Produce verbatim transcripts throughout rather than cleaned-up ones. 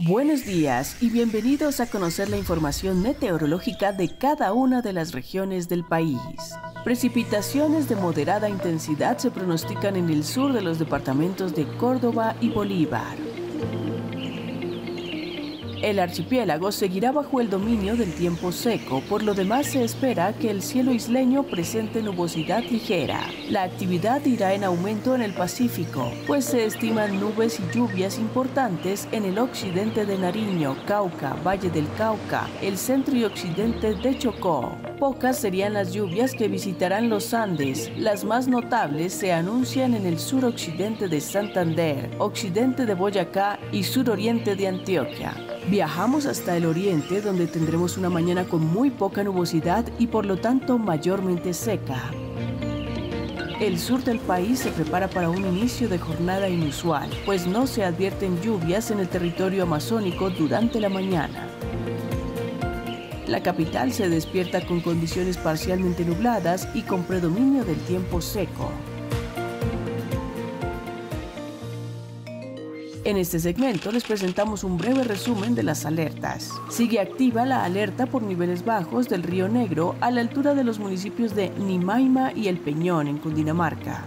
Buenos días y bienvenidos a conocer la información meteorológica de cada una de las regiones del país. Precipitaciones de moderada intensidad se pronostican en el sur de los departamentos de Córdoba y Bolívar. El archipiélago seguirá bajo el dominio del tiempo seco, por lo demás se espera que el cielo isleño presente nubosidad ligera. La actividad irá en aumento en el Pacífico, pues se estiman nubes y lluvias importantes en el occidente de Nariño, Cauca, Valle del Cauca, el centro y occidente de Chocó. Pocas serían las lluvias que visitarán los Andes. Las más notables se anuncian en el suroccidente de Santander, occidente de Boyacá y suroriente de Antioquia. Viajamos hasta el oriente, donde tendremos una mañana con muy poca nubosidad y por lo tanto mayormente seca. El sur del país se prepara para un inicio de jornada inusual, pues no se advierten lluvias en el territorio amazónico durante la mañana. La capital se despierta con condiciones parcialmente nubladas y con predominio del tiempo seco. En este segmento les presentamos un breve resumen de las alertas. Sigue activa la alerta por niveles bajos del Río Negro a la altura de los municipios de Nimaima y El Peñón en Cundinamarca.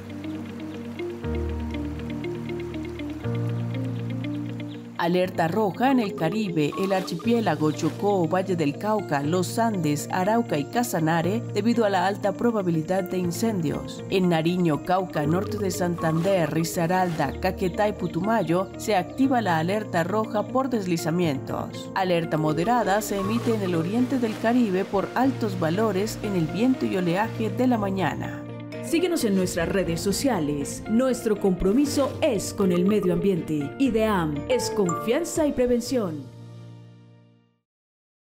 Alerta roja en el Caribe, el archipiélago, Chocó, Valle del Cauca, los Andes, Arauca y Casanare debido a la alta probabilidad de incendios. En Nariño, Cauca, norte de Santander, Risaralda, Caquetá y Putumayo se activa la alerta roja por deslizamientos. Alerta moderada se emite en el oriente del Caribe por altos valores en el viento y oleaje de la mañana. Síguenos en nuestras redes sociales. Nuestro compromiso es con el medio ambiente. IDEAM es confianza y prevención.